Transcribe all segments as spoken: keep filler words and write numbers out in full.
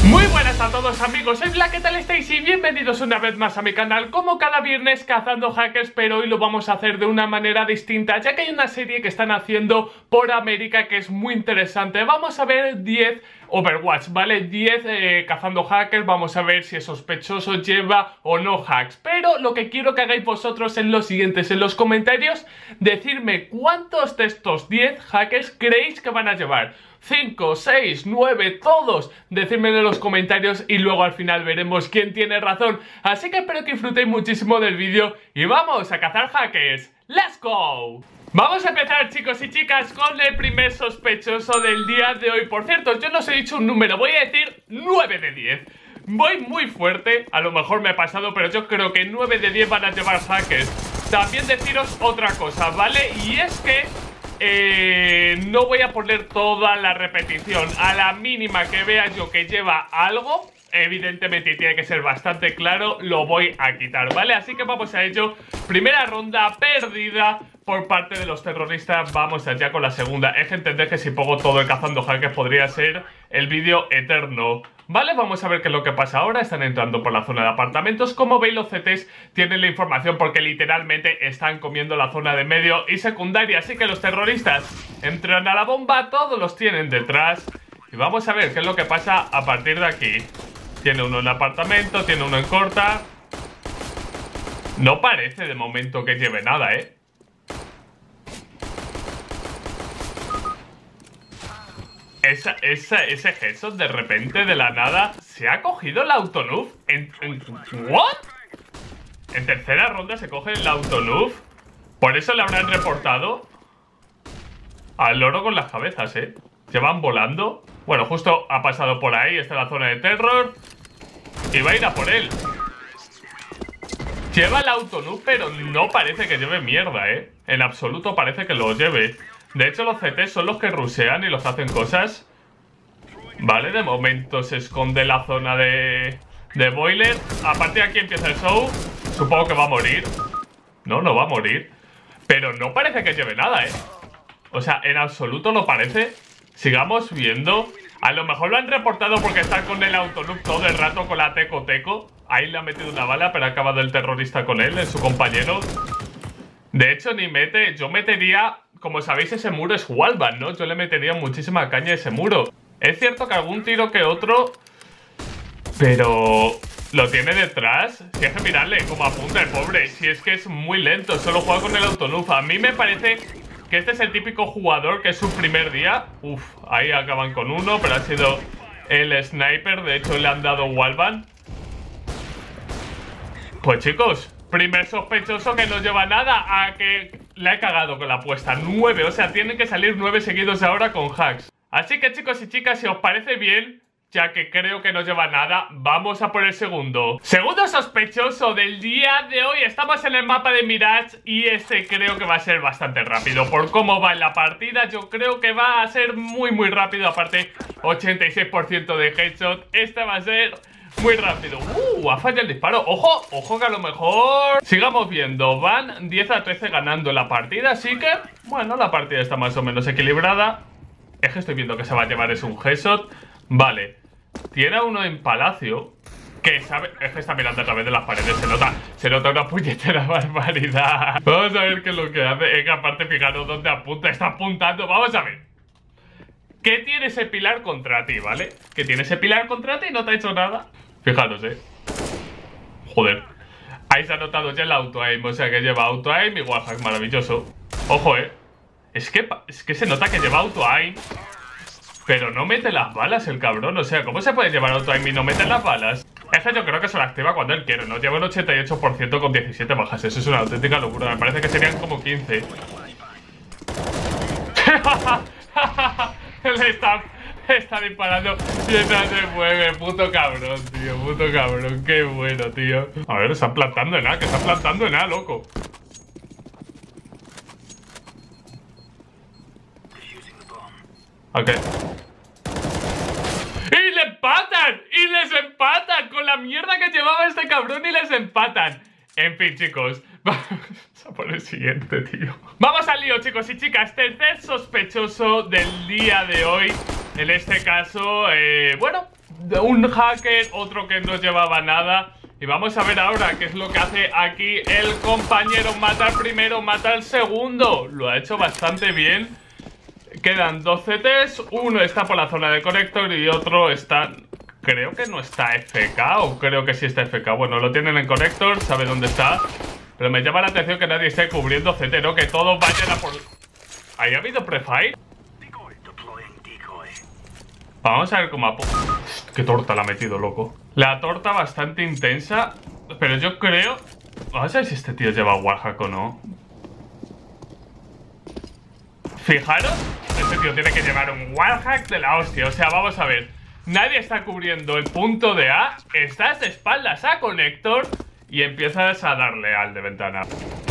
Muy buenas a todos amigos, soy Black, ¿qué tal estáis? Y bienvenidos una vez más a mi canal, como cada viernes cazando hackers, pero hoy lo vamos a hacer de una manera distinta, ya que hay una serie que están haciendo por América que es muy interesante. Vamos a ver diez Overwatch, ¿vale? diez eh, cazando hackers, vamos a ver si es sospechoso, lleva o no hacks. Pero lo que quiero que hagáis vosotros es lo siguiente, en los comentarios, decirme cuántos de estos diez hackers creéis que van a llevar. cinco, seis, nueve, todos, decídmelo en los comentarios y luego al final veremos quién tiene razón. Así que espero que disfrutéis muchísimo del vídeo y vamos a cazar hackers. ¡Let's go! Vamos a empezar, chicos y chicas, con el primer sospechoso del día de hoy. Por cierto, yo no os he dicho un número, voy a decir nueve de diez. Voy muy fuerte, a lo mejor me he pasado, pero yo creo que nueve de diez van a llevar hackers. También deciros otra cosa, ¿vale? Y es que Eh, no voy a poner toda la repetición. A la mínima que vea yo que lleva algo, evidentemente tiene que ser bastante claro, lo voy a quitar, ¿vale? Así que vamos a ello. Primera ronda perdida por parte de los terroristas. Vamos allá con la segunda. Es que entender que si pongo todo el cazando hackers podría ser el vídeo eterno. Vale, vamos a ver qué es lo que pasa ahora. Están entrando por la zona de apartamentos. Como veis, los C Ts tienen la información porque literalmente están comiendo la zona de medio y secundaria. Así que los terroristas entran a la bomba, todos los tienen detrás. Y vamos a ver qué es lo que pasa a partir de aquí. Tiene uno en apartamento, tiene uno en corta. No parece de momento que lleve nada, ¿eh? Esa, esa, ese Headshot de repente, de la nada, se ha cogido el autonuf. ¿En, en, ¿What? En tercera ronda se coge el autonuf. Por eso le habrán reportado al loro con las cabezas, ¿eh? Llevan volando. Bueno, justo ha pasado por ahí. Está la zona de terror y va a ir a por él. Lleva el autonuf, pero no parece que lleve mierda, ¿eh? En absoluto parece que lo lleve. De hecho, los C Ts son los que rushean y los hacen cosas. Vale, de momento se esconde la zona de, de boiler. A partir de aquí empieza el show. Supongo que va a morir. No, no va a morir. Pero no parece que lleve nada, ¿eh? O sea, en absoluto no parece. Sigamos viendo. A lo mejor lo han reportado porque está con el autoloop todo el rato con la teco teco. Ahí le ha metido una bala, pero ha acabado el terrorista con él, en su compañero. De hecho, ni mete... Yo metería... Como sabéis, ese muro es wallbang, ¿no? Yo le metería muchísima caña a ese muro. Es cierto que algún tiro que otro... Pero... Lo tiene detrás. Si es que mirarle cómo apunta el pobre. Si es que es muy lento. Solo juega con el autoluf. A mí me parece que este es el típico jugador que es su primer día. Uf, ahí acaban con uno. Pero ha sido el sniper. De hecho, le han dado wallbang. Pues chicos... Primer sospechoso que no lleva nada a que le he cagado con la apuesta. Nueve, o sea, tienen que salir nueve seguidos ahora con hacks. Así que chicos y chicas, si os parece bien, ya que creo que no lleva nada, vamos a por el segundo. Segundo sospechoso del día de hoy. Estamos en el mapa de Mirage y este creo que va a ser bastante rápido. Por cómo va en la partida, yo creo que va a ser muy muy rápido. Aparte, ochenta y seis por ciento de headshot. Este va a ser... muy rápido. Uh, ha fallado el disparo. Ojo, ojo que a lo mejor... Sigamos viendo. Van diez a trece ganando la partida. Así que, bueno, la partida está más o menos equilibrada. Es que estoy viendo que se va a llevar es un headshot. Vale. Tiene uno en palacio. Que sabe... Es que está mirando a través de las paredes. Se nota, se nota una puñetera barbaridad. Vamos a ver qué es lo que hace. Es que aparte, fijaros dónde apunta. Está apuntando. Vamos a ver. ¿Qué tiene ese pilar contra ti, vale? ¿Qué tiene ese pilar contra ti y no te ha hecho nada? Fijaros, eh. Joder. Ahí se ha notado ya el auto-aim. O sea que lleva auto-aim y wallhack, maravilloso. Ojo, eh. Es que, es que se nota que lleva auto-aim, pero no mete las balas el cabrón. O sea, ¿cómo se puede llevar auto-aim y no mete las balas? Es que yo creo que se lo activa cuando él quiere, ¿no? Lleva un ochenta y ocho por ciento con diecisiete bajas. Eso es una auténtica locura. Me parece que serían como quince. Le está, está disparando y no se mueve. Puto cabrón, tío. Puto cabrón. Qué bueno, tío. A ver, está plantando en A. Que está plantando en A, loco. Ok. ¡Y le empatan! ¡Y les empatan! Con la mierda que llevaba este cabrón y les empatan. En fin, chicos. Vamos a por el siguiente, tío. Vamos al lío, chicos y chicas. Tercer sospechoso del día de hoy. En este caso, eh, bueno, un hacker, otro que no llevaba nada. Y vamos a ver ahora qué es lo que hace aquí el compañero. Mata al primero, mata al segundo. Lo ha hecho bastante bien. Quedan dos C Ts, uno está por la zona de conector y otro está... Creo que no está F K o creo que sí está F K. Bueno, lo tienen en conector, sabe dónde está. Pero me llama la atención que nadie esté cubriendo C T, ¿no? Que todos vayan a por... ¿Ahí ha habido prefire? Vamos a ver cómo ha... Qué torta la ha metido, loco. La torta bastante intensa. Pero yo creo... Vamos a ver si este tío lleva wallhack o no. Fijaros, este tío tiene que llevar un wallhack de la hostia. O sea, vamos a ver. Nadie está cubriendo el punto de A. Estás de espaldas a conector y empiezas a darle al de ventana.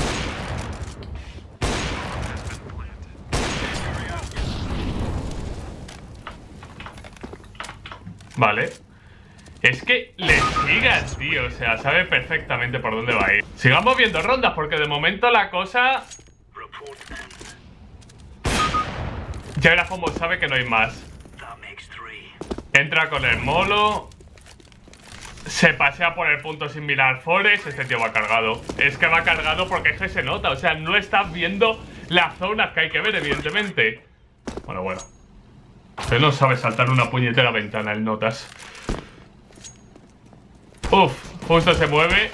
Vale. Es que le sigas, tío. O sea, sabe perfectamente por dónde va a ir. Sigamos viendo rondas porque de momento la cosa... Ya verás cómo sabe que no hay más. Entra con el molo. Se pasea por el punto sin mirar Forest. Este tío va cargado. Es que va cargado porque es que se nota. O sea, no estás viendo las zonas que hay que ver, evidentemente. Bueno, bueno. Él no sabe saltar una puñetera ventana, el notas. Uf, justo se mueve.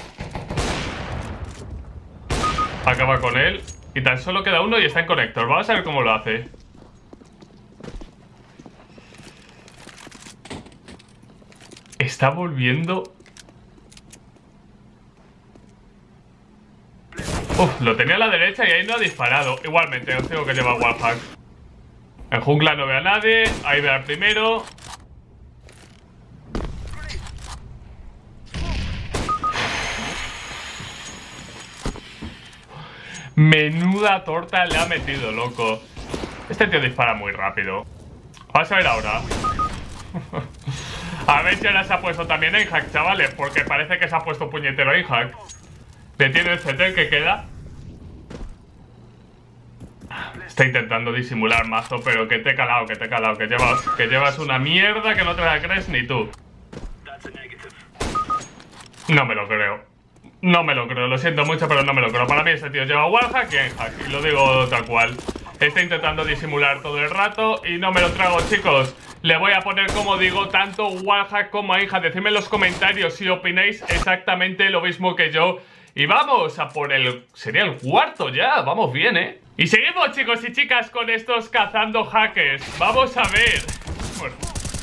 Acaba con él. Y tan solo queda uno y está en conector. Vamos a ver cómo lo hace. Está volviendo. Uf, lo tenía a la derecha y ahí no ha disparado. Igualmente, os tengo que llevar wallhack. En jungla no ve a nadie. Ahí ve al primero. Menuda torta le ha metido, loco. Este tío dispara muy rápido. Vamos a ver ahora. A ver si ahora se ha puesto también Einhack, chavales. Porque parece que se ha puesto puñetero Einhack. Detiene el C T que queda. Está intentando disimular mazo, pero que te he calado, que te he calado. Que llevas, que llevas una mierda que no te la crees ni tú. No me lo creo. No me lo creo, lo siento mucho, pero no me lo creo. Para mí este tío lleva wallhack y Einhack. Y lo digo tal cual. Está intentando disimular todo el rato y no me lo trago, chicos. Le voy a poner, como digo, tanto wallhack como Einhack. Decidme en los comentarios si opináis exactamente lo mismo que yo. Y vamos a por el... Sería el cuarto ya, vamos bien, ¿eh? Y seguimos, chicos y chicas, con estos cazando hackers. Vamos a ver. Bueno,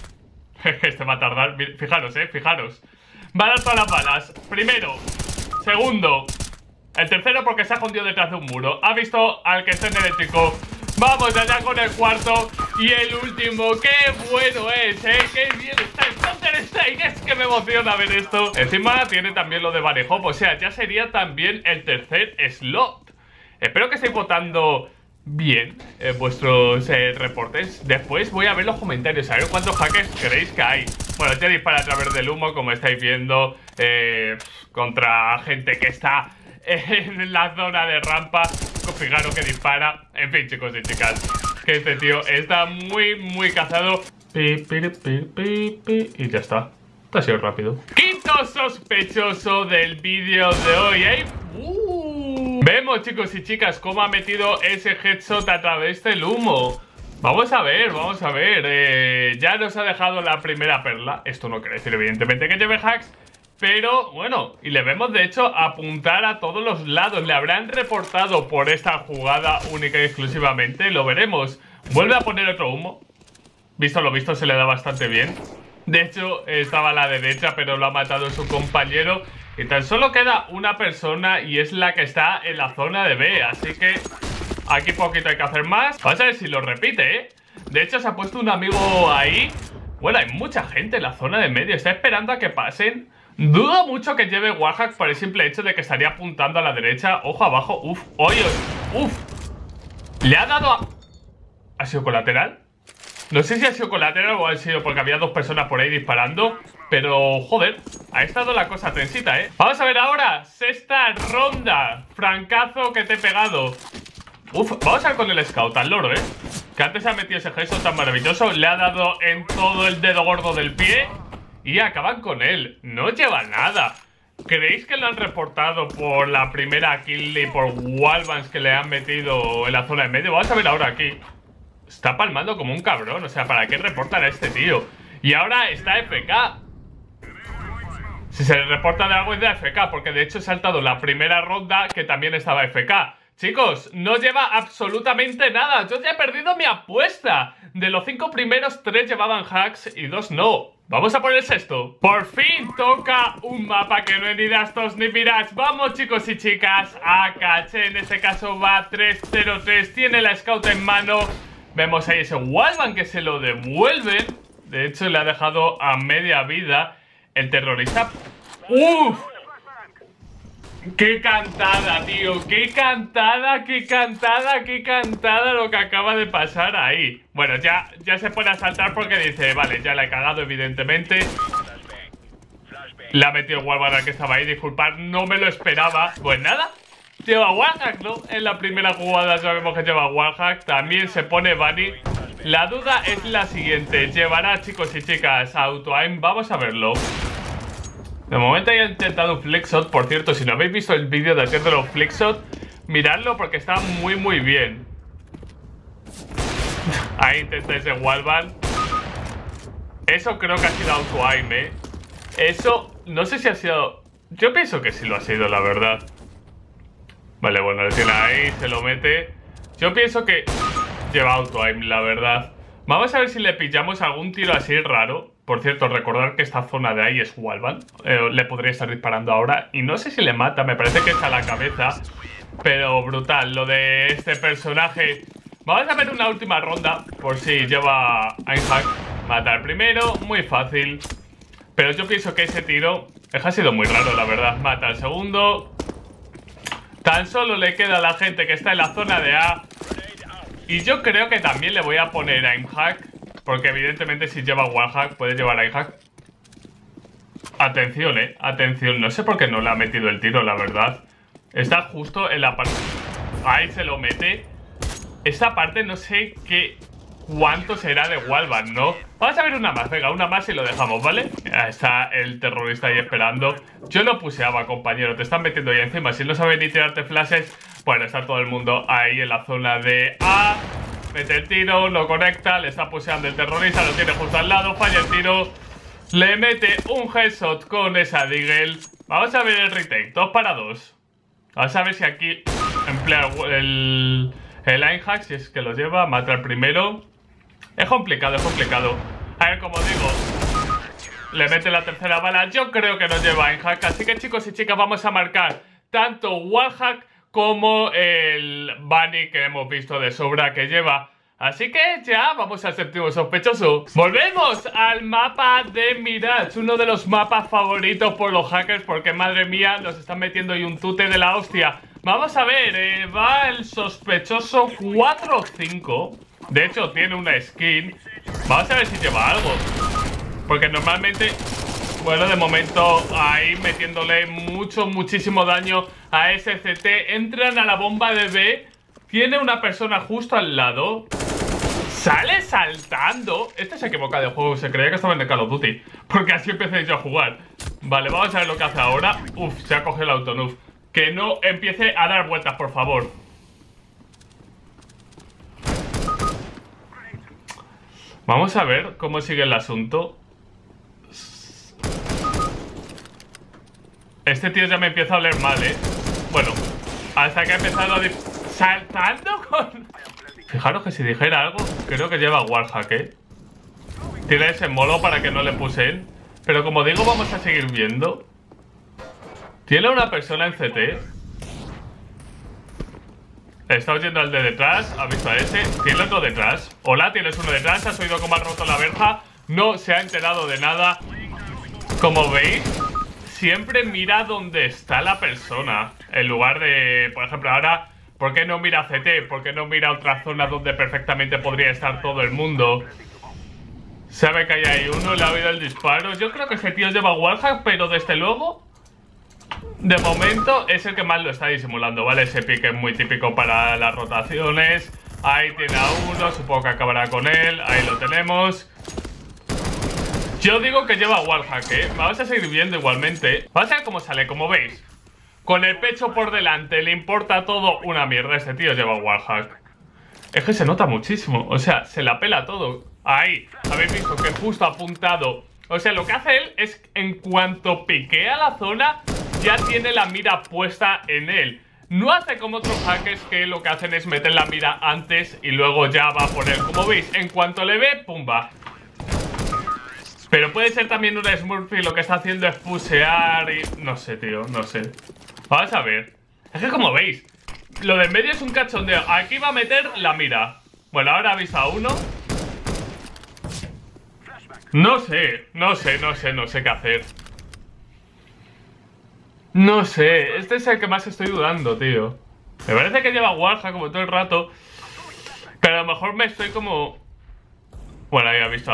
este va a tardar. Fijaros, eh, fijaros. Va a dar todas las balas. Primero. Segundo. El tercero porque se ha escondido detrás de un muro. Ha visto al que está en eléctrico. Vamos allá con el cuarto. Y el último. ¡Qué bueno es, eh! ¡Qué bien está el Counter-Strike! Es que me emociona ver esto. Encima tiene también lo de Bunny Hop. O sea, ya sería también el tercer slot. Espero que estéis votando bien eh, vuestros eh, reportes. Después voy a ver los comentarios, a ver cuántos hackers creéis que hay. Bueno, ya dispara a través del humo, como estáis viendo, eh, contra gente que está en la zona de rampa. Fijaros que dispara. En fin, chicos y chicas, que este tío está muy, muy cazado. Pi, pi, pi, pi, pi, y ya está. Esto ha sido rápido. Quinto sospechoso del vídeo de hoy, ¿eh? Uh. Vemos, chicos y chicas, cómo ha metido ese headshot a través del humo. Vamos a ver, vamos a ver. Eh, ya nos ha dejado la primera perla. Esto no quiere decir, evidentemente, que lleve hacks. Pero, bueno, y le vemos, de hecho, apuntar a todos los lados. Le habrán reportado por esta jugada única y exclusivamente. Lo veremos. Vuelve a poner otro humo. Visto lo visto, se le da bastante bien. De hecho, estaba a la derecha, pero lo ha matado su compañero. Y tan solo queda una persona y es la que está en la zona de B. Así que aquí poquito hay que hacer más. Vamos a ver si lo repite, ¿eh? De hecho, se ha puesto un amigo ahí. Bueno, hay mucha gente en la zona de medio. Está esperando a que pasen. Dudo mucho que lleve wallhack por el simple hecho de que estaría apuntando a la derecha. Ojo abajo. Uf, oye, uf. Le ha dado a... ¿Ha sido colateral? No sé si ha sido colateral o ha sido porque había dos personas por ahí disparando. Pero, joder, ha estado la cosa tensita, ¿eh? Vamos a ver ahora, sexta ronda. Francazo que te he pegado. Uf, vamos a ver con el scout, al loro, ¿eh? Que antes ha metido ese gesto tan maravilloso. Le ha dado en todo el dedo gordo del pie. y acaban con él. No lleva nada. ¿Creéis que lo han reportado por la primera kill y por wallbangs que le han metido en la zona de medio? Vamos a ver ahora aquí. Está palmando como un cabrón. O sea, ¿para qué reportan a este tío? Y ahora está F K. Si se le reporta de algo es de F K, porque de hecho he saltado la primera ronda que también estaba F K. Chicos, no lleva absolutamente nada. Yo ya he perdido mi apuesta. De los cinco primeros, tres llevaban hacks y dos no. Vamos a por el sexto. Por fin toca un mapa que no es ni Dastos ni Mirage. Vamos, chicos y chicas. A caché, en este caso va tres cero tres. Tiene la scout en mano. Vemos ahí ese wallbang que se lo devuelven. De hecho, le ha dejado a media vida. El terrorista. ¡Uf! ¡Qué cantada, tío! ¡Qué cantada, qué cantada, qué cantada lo que acaba de pasar ahí! Bueno, ya, ya se pone a saltar porque dice, vale, ya la he cagado, evidentemente. Le ha metido el wallbang al que estaba ahí, disculpad, no me lo esperaba. Pues nada, lleva wallhack, ¿no? En la primera jugada sabemos que lleva wallhack. También se pone Bunny. La duda es la siguiente, ¿llevará, chicos y chicas, auto-aim? Vamos a verlo. De momento ya he intentado un flickshot. Por cierto, si no habéis visto el vídeo de hacer de los flickshot, miradlo porque está muy muy bien. Ahí intenta ese wallbang. Eso creo que ha sido auto-aim, ¿eh? Eso, no sé si ha sido... Yo pienso que sí lo ha sido, la verdad. Vale, bueno, lo tiene ahí, se lo mete. Yo pienso que lleva auto-aim, la verdad. Vamos a ver si le pillamos algún tiro así raro. Por cierto, recordar que esta zona de ahí es wallbang. Eh, le podría estar disparando ahora. Y no sé si le mata, me parece que está a la cabeza. Pero brutal, lo de este personaje. Vamos a ver una última ronda. Por si lleva Einhack. Mata al primero, muy fácil. Pero yo pienso que ese tiro ha sido muy raro, la verdad. Mata al segundo. Tan solo le queda a la gente que está en la zona de A. Y yo creo que también le voy a poner a Einhack. Porque evidentemente si lleva wallhack puede llevar Einhack. Atención, eh, atención. No sé por qué no le ha metido el tiro, la verdad. Está justo en la parte... Ahí se lo mete. Esta parte no sé qué... cuánto será de wallbang, ¿no? Vamos a ver una más, venga, una más y lo dejamos, ¿vale? Ya está el terrorista ahí esperando. Yo lo puseaba, compañero, te están metiendo ahí encima. Si no sabes ni tirarte flashes, bueno, está todo el mundo ahí en la zona de A. Mete el tiro, lo conecta, le está puseando el terrorista, lo tiene justo al lado, falla el tiro. Le mete un headshot con esa Deagle. Vamos a ver el retake, dos para dos. Vamos a ver si aquí emplea el, el Einhack, si es que lo lleva, mata al primero. Es complicado, es complicado. A ver, como digo, le mete la tercera bala. Yo creo que no lleva Einhack, así que chicos y chicas vamos a marcar tanto wallhack como el Bunny que hemos visto de sobra que lleva. Así que ya vamos al séptimo sospechoso. Volvemos al mapa de Mirage, uno de los mapas favoritos por los hackers, porque madre mía, nos están metiendo ahí un tute de la hostia. Vamos a ver, eh, va el sospechoso cuatro cinco. De hecho tiene una skin. Vamos a ver si lleva algo, porque normalmente... Bueno, de momento ahí metiéndole mucho, muchísimo daño a S C T. Entran a la bomba de B. Tiene una persona justo al lado. Sale saltando. Este se equivoca de juego, se creía que estaba en el Call of Duty, porque así empecé yo a jugar. Vale, vamos a ver lo que hace ahora. Uf, se ha cogido el autonuf. Que no empiece a dar vueltas, por favor. Vamos a ver cómo sigue el asunto. Este tío ya me empieza a oler mal, ¿eh? Bueno, hasta que ha empezado a... Saltando con... Fijaros que si dijera algo, creo que lleva wallhack, ¿eh? Tiene ese molo para que no le puseen. Pero como digo, vamos a seguir viendo. Tiene una persona en C T. Está oyendo al de detrás. Ha visto a ese. Tiene otro detrás. Hola, tienes uno detrás. Has oído cómo ha roto la verja. No se ha enterado de nada. Como veis, siempre mira dónde está la persona. En lugar de, por ejemplo, ahora, ¿por qué no mira C T? ¿Por qué no mira otra zona donde perfectamente podría estar todo el mundo? Sabe que hay ahí uno, le ha oído el disparo. Yo creo que ese tío lleva wallhack, pero desde luego, de momento, es el que más lo está disimulando, ¿vale? Ese pique es muy típico para las rotaciones. Ahí tiene a uno, supongo que acabará con él. Ahí lo tenemos. Yo digo que lleva wallhack, ¿eh? Vamos a seguir viendo igualmente. Vamos a ver cómo sale, como veis. Con el pecho por delante, le importa todo una mierda. Este tío lleva wallhack. Es que se nota muchísimo. O sea, se la pela todo. Ahí, habéis visto que justo ha apuntado. O sea, lo que hace él es, en cuanto piquea la zona, ya tiene la mira puesta en él. No hace como otros hackers que lo que hacen es meter la mira antes y luego ya va por él. Como veis, en cuanto le ve, pumba. Pero puede ser también una Smurfy, lo que está haciendo es pusear y... No sé, tío, no sé. Vamos a ver. Es que como veis, lo de en medio es un cachondeo. Aquí va a meter la mira. Bueno, ahora avisa a uno. No sé, no sé, no sé, no sé qué hacer. No sé, este es el que más estoy dudando, tío. Me parece que lleva wallhack como todo el rato. Pero a lo mejor me estoy como... Bueno, ahí ha visto...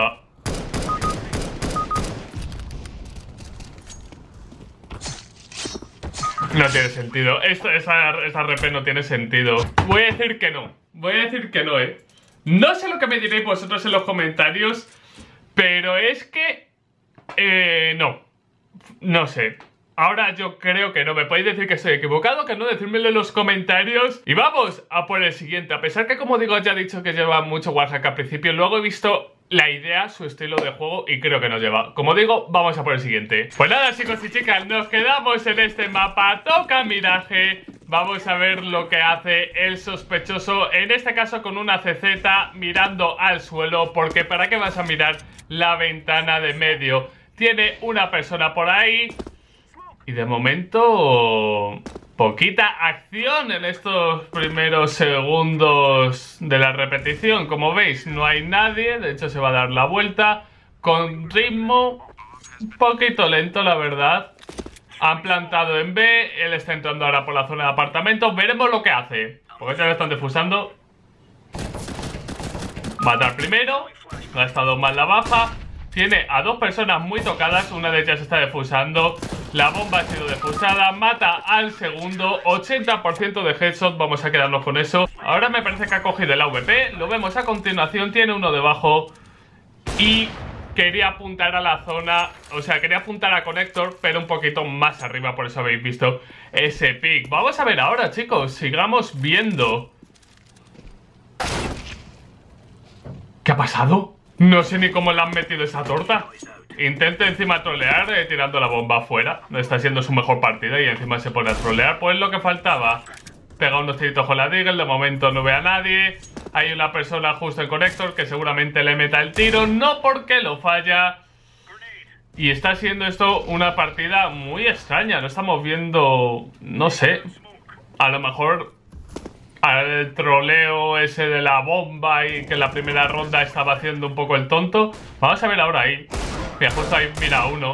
No tiene sentido. Esto, esa, esa R P no tiene sentido. Voy a decir que no. Voy a decir que no, eh. No sé lo que me diréis vosotros en los comentarios, pero es que... Eh, no. No sé. Ahora yo creo que no. Me podéis decir que estoy equivocado, que no, decírmelo en los comentarios. Y vamos a por el siguiente. A pesar que, como digo, ya he dicho que lleva mucho wallhack al principio, luego he visto la idea, su estilo de juego, y creo que no lleva. Como digo, vamos a por el siguiente. Pues nada, chicos y chicas, nos quedamos en este mapa. Toca miraje. Vamos a ver lo que hace el sospechoso, en este caso con una C Z mirando al suelo, porque ¿para qué vas a mirar la ventana de medio? Tiene una persona por ahí. Y de momento, poquita acción en estos primeros segundos de la repetición. Como veis, no hay nadie. De hecho, se va a dar la vuelta con ritmo un poquito lento, la verdad. Han plantado en B. Él está entrando ahora por la zona de apartamentos. Veremos lo que hace. Porque ya lo están defusando. Matar primero. No ha estado mal la baja. Tiene a dos personas muy tocadas. Una de ellas está defusando. La bomba ha sido defusada. Mata al segundo. ochenta por ciento de headshot. Vamos a quedarnos con eso. Ahora me parece que ha cogido el A V P. Lo vemos a continuación. Tiene uno debajo. Y quería apuntar a la zona. O sea, quería apuntar a Connector, pero un poquito más arriba. Por eso habéis visto ese pick. Vamos a ver ahora, chicos. Sigamos viendo. ¿Qué ha pasado? No sé ni cómo le han metido esa torta. Intenta encima trolear eh, tirando la bomba afuera. No está siendo su mejor partida y encima se pone a trolear. Pues lo que faltaba. Pega unos tiritos con la Deagle. De momento no ve a nadie. Hay una persona justo en Connector que seguramente le meta el tiro. No porque lo falla. Y está siendo esto una partida muy extraña. No estamos viendo... No sé. A lo mejor... al troleo ese de la bomba y que en la primera ronda estaba haciendo un poco el tonto. Vamos a ver ahora ahí. Mira, justo ahí, mira, uno.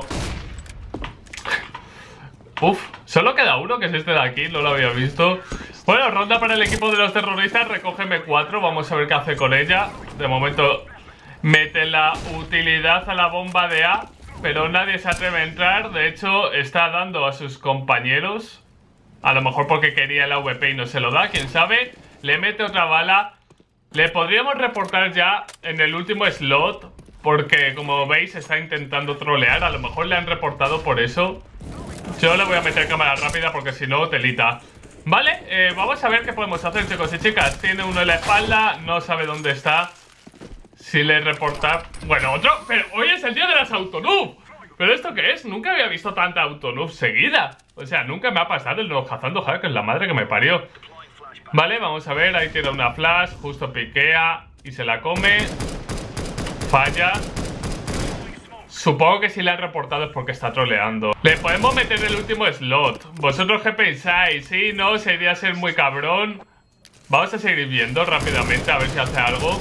Uf, solo queda uno, que es este de aquí, no lo había visto. Bueno, ronda para el equipo de los terroristas. Recoge M cuatro, vamos a ver qué hace con ella. De momento mete la utilidad a la bomba de A, pero nadie se atreve a entrar. De hecho, está dando a sus compañeros. A lo mejor porque quería el A V P y no se lo da, quién sabe. Le mete otra bala. Le podríamos reportar ya en el último slot, porque como veis está intentando trolear. A lo mejor le han reportado por eso. Yo le voy a meter cámara rápida porque si no, telita. Vale, eh, vamos a ver qué podemos hacer, chicos y chicas. Tiene uno en la espalda, no sabe dónde está. Si le reportar... Bueno, otro... Pero hoy es el día de las autonoob. ¿Pero esto qué es? Nunca había visto tanta autonoob seguida. O sea, nunca me ha pasado el no cazando hackers, la madre que me parió. Vale, vamos a ver, ahí tiene una flash. Justo piquea y se la come. Falla. Supongo que si le han reportado es porque está troleando. Le podemos meter el último slot. ¿Vosotros qué pensáis? Sí, no, sería ser muy cabrón. Vamos a seguir viendo rápidamente a ver si hace algo.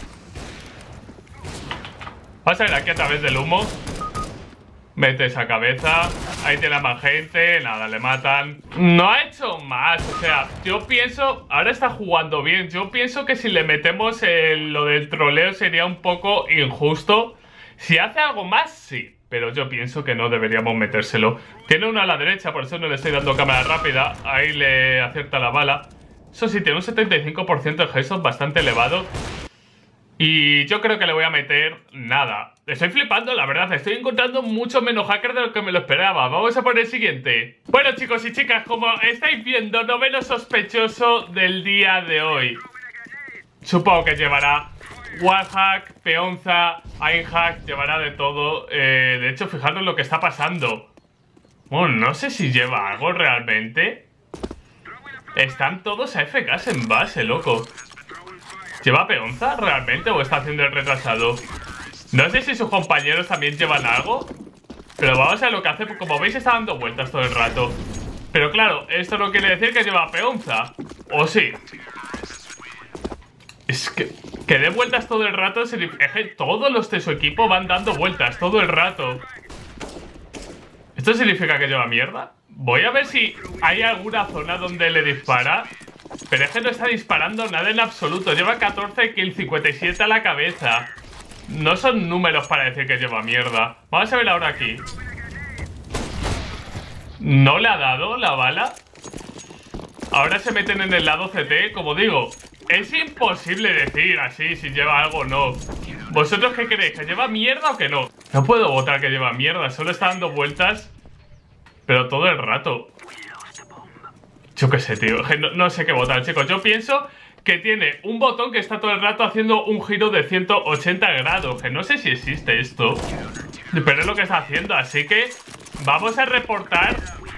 Vamos a ver aquí a través del humo. Mete esa cabeza. Ahí tiene a más gente. Nada, le matan. No ha hecho más. O sea, yo pienso... Ahora está jugando bien. Yo pienso que si le metemos el, lo del troleo sería un poco injusto. Si hace algo más, sí. Pero yo pienso que no deberíamos metérselo. Tiene una a la derecha, por eso no le estoy dando cámara rápida. Ahí le acierta la bala. Eso sí, tiene un setenta y cinco por ciento de headshot bastante elevado. Y yo creo que le voy a meter nada. Estoy flipando, la verdad. Estoy encontrando mucho menos hacker de lo que me lo esperaba. Vamos a por el siguiente. Bueno, chicos y chicas, como estáis viendo, noveno sospechoso del día de hoy. Supongo que llevará wallhack, peonza, ironhack, llevará de todo. Eh, de hecho, fijaros lo que está pasando. Bueno, no sé si lleva algo realmente. Están todos a F K s en base, loco. ¿Lleva peonza realmente o está haciendo el retrasado? No sé si sus compañeros también llevan algo, pero vamos a ver lo que hace. Como veis, está dando vueltas todo el rato. Pero claro, esto no quiere decir que lleva peonza. ¿O sí? Es que, que dé vueltas todo el rato significa que todos los de su equipo van dando vueltas todo el rato. ¿Esto significa que lleva mierda? Voy a ver si hay alguna zona donde le dispara. Pero es que no está disparando nada en absoluto. Lleva catorce kills, cincuenta y siete a la cabeza. No son números para decir que lleva mierda. Vamos a ver ahora aquí. ¿No le ha dado la bala? Ahora se meten en el lado C T. Como digo, es imposible decir así si lleva algo o no. ¿Vosotros qué creéis? ¿Que lleva mierda o que no? No puedo votar que lleva mierda. Solo está dando vueltas, pero todo el rato. Yo qué sé, tío. No, no sé qué votar, chicos. Yo pienso que tiene un botón que está todo el rato haciendo un giro de ciento ochenta grados. Que no sé si existe esto, pero es lo que está haciendo. Así que vamos a reportar.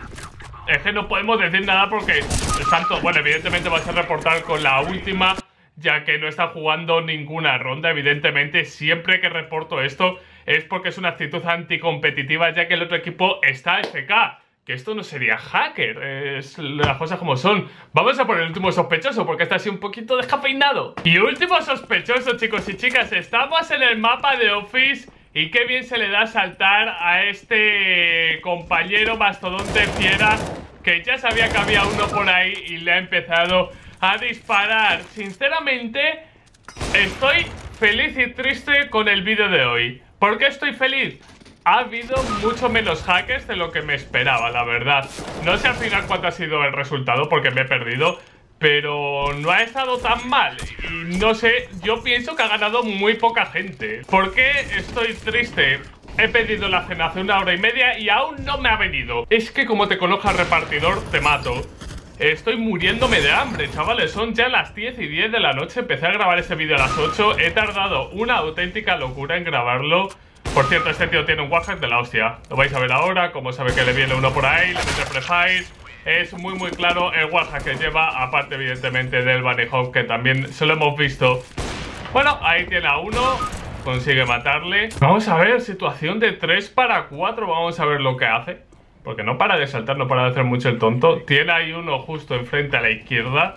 Es que no podemos decir nada porque están todos... Bueno, evidentemente vas a reportar con la última, ya que no está jugando ninguna ronda. Evidentemente, siempre que reporto esto es porque es una actitud anticompetitiva, ya que el otro equipo está F K. Que esto no sería hacker, es las cosas como son. Vamos a por el último sospechoso, porque está así un poquito descafeinado. Y último sospechoso, chicos y chicas. Estamos en el mapa de Office. Y qué bien se le da saltar a este compañero mastodonte fiera, que ya sabía que había uno por ahí y le ha empezado a disparar. Sinceramente, estoy feliz y triste con el vídeo de hoy. ¿Por qué estoy feliz? Ha habido mucho menos hackers de lo que me esperaba, la verdad. No sé al final cuánto ha sido el resultado porque me he perdido, pero no ha estado tan mal. Y no sé, yo pienso que ha ganado muy poca gente. ¿Por qué estoy triste? He pedido la cena hace una hora y media y aún no me ha venido. Es que como te conozca repartidor, te mato. Estoy muriéndome de hambre, chavales. Son ya las diez y diez de la noche. Empecé a grabar ese vídeo a las ocho. He tardado una auténtica locura en grabarlo. Por cierto, este tío tiene un wallhack de la hostia. Lo vais a ver ahora, como sabe que le viene uno por ahí, le mete prefire. Es muy muy claro el wallhack que lleva, aparte evidentemente del bunny hop, que también se lo hemos visto. Bueno, ahí tiene a uno, consigue matarle. Vamos a ver, situación de tres para cuatro, vamos a ver lo que hace. Porque no para de saltar, no para de hacer mucho el tonto. Tiene ahí uno justo enfrente a la izquierda.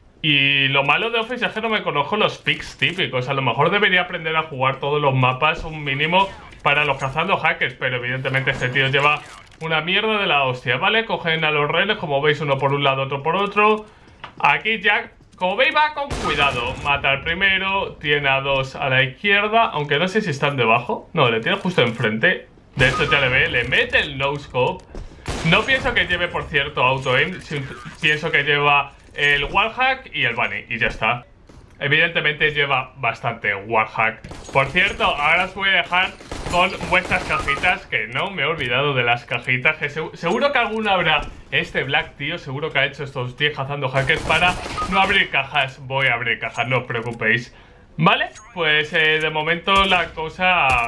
Y lo malo de Office es que no me conozco los picks típicos. A lo mejor debería aprender a jugar todos los mapas un mínimo para los cazando hackers. Pero evidentemente este tío lleva una mierda de la hostia, ¿vale? Cogen a los renes, como veis, uno por un lado, otro por otro. Aquí Jack, como veis, va con cuidado. Mata al primero, tiene a dos a la izquierda. Aunque no sé si están debajo. No, le tiene justo enfrente. De hecho ya le ve, le mete el no scope. No pienso que lleve, por cierto, auto aim. Pienso que lleva el wallhack y el bunny, y ya está. Evidentemente lleva bastante wallhack. Por cierto, ahora os voy a dejar con vuestras cajitas, que no me he olvidado de las cajitas, que se seguro que alguna habrá. Este Black, tío, seguro que ha hecho estos diez cazando hackers para no abrir cajas. Voy a abrir cajas, no os preocupéis. Vale, pues eh, de momento la cosa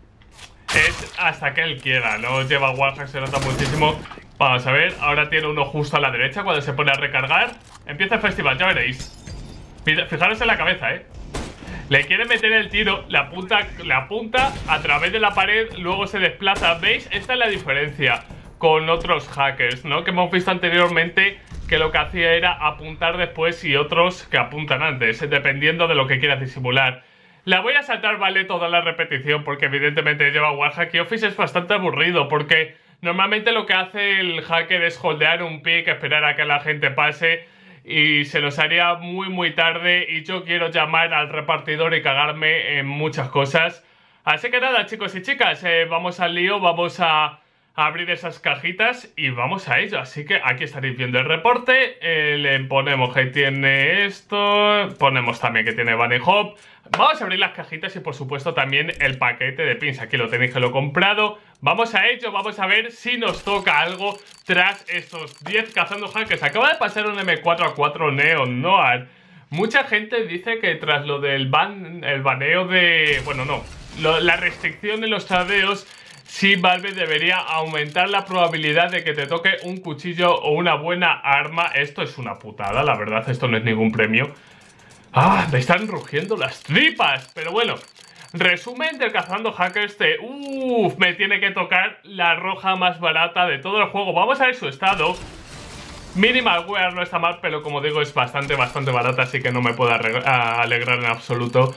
es hasta que él quiera, ¿no? Lleva wallhack, se nota muchísimo. Vamos a ver, ahora tiene uno justo a la derecha. Cuando se pone a recargar, empieza el festival, ya veréis. Fijaros en la cabeza, eh. Le quiere meter el tiro, le apunta, le apunta a través de la pared, luego se desplaza. ¿Veis? Esta es la diferencia con otros hackers, ¿no? Que hemos visto anteriormente, que lo que hacía era apuntar después y otros que apuntan antes, dependiendo de lo que quieras disimular. La voy a saltar, vale, toda la repetición, porque evidentemente lleva wallhack y Office es bastante aburrido, porque normalmente lo que hace el hacker es holdear un pick, esperar a que la gente pase, y se nos haría muy muy tarde, y yo quiero llamar al repartidor y cagarme en muchas cosas. Así que nada, chicos y chicas, eh, vamos al lío, vamos a abrir esas cajitas y vamos a ello. Así que aquí estaréis viendo el reporte. Eh, le ponemos que tiene esto. Ponemos también que tiene Bunny Hop. Vamos a abrir las cajitas y por supuesto también el paquete de pins. Aquí lo tenéis que lo he comprado. Vamos a ello, vamos a ver si nos toca algo tras estos diez cazando hackers. Acaba de pasar un eme cuatro a cuatro Neon Noir. Mucha gente dice que tras lo del ban, el baneo de... Bueno, no. Lo, la restricción en los tradeos, sí, Valve debería aumentar la probabilidad de que te toque un cuchillo o una buena arma. Esto es una putada, la verdad, esto no es ningún premio. ¡Ah! Me están rugiendo las tripas. Pero bueno, resumen del cazando hackers de... ¡Uff! Me tiene que tocar la roja más barata de todo el juego. Vamos a ver su estado. Minimal Wear no está mal, pero como digo es bastante, bastante barata, así que no me puedo alegrar en absoluto.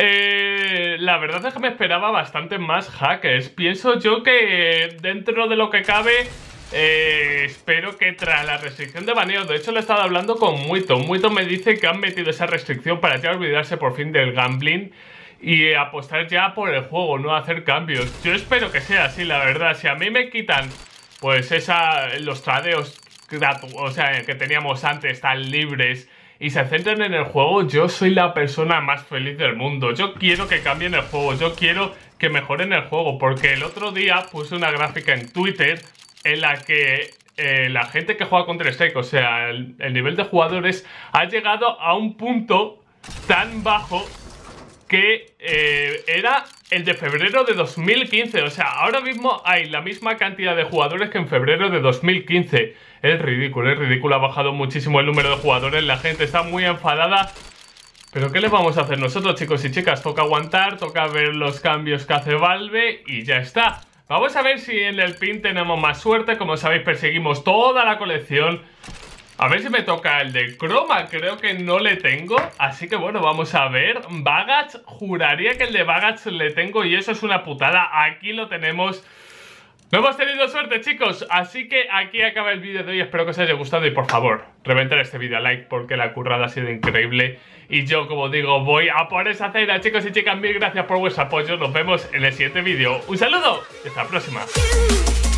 Eh, la verdad es que me esperaba bastante más hackers. Pienso yo que dentro de lo que cabe, eh, espero que tras la restricción de baneo, de hecho lo he estado hablando con Muito. Muito me dice que han metido esa restricción para ya olvidarse por fin del gambling y apostar ya por el juego, no hacer cambios. Yo espero que sea así, la verdad. Si a mí me quitan pues esa, los tradeos, o sea, que teníamos antes tan libres y se centran en el juego, yo soy la persona más feliz del mundo. Yo quiero que cambien el juego, yo quiero que mejoren el juego, porque el otro día puse una gráfica en Twitter en la que eh, la gente que juega Counter-Strike, o sea, el, el nivel de jugadores ha llegado a un punto tan bajo que eh, era el de febrero de dos mil quince. O sea, ahora mismo hay la misma cantidad de jugadores que en febrero de dos mil quince. Es ridículo, es ridículo. Ha bajado muchísimo el número de jugadores. La gente está muy enfadada. Pero ¿qué le vamos a hacer nosotros, chicos y chicas? Toca aguantar, toca ver los cambios que hace Valve y ya está. Vamos a ver si en el pin tenemos más suerte. Como sabéis, perseguimos toda la colección. A ver si me toca el de Chroma, creo que no le tengo, así que bueno, vamos a ver. Bagats, juraría que el de Bagats le tengo y eso es una putada. Aquí lo tenemos. No hemos tenido suerte, chicos, así que aquí acaba el vídeo de hoy. Espero que os haya gustado y por favor, reventar este vídeo a like porque la currada ha sido increíble. Y yo, como digo, voy a por esa cena, chicos y chicas. Mil gracias por vuestro apoyo, nos vemos en el siguiente vídeo. Un saludo y hasta la próxima.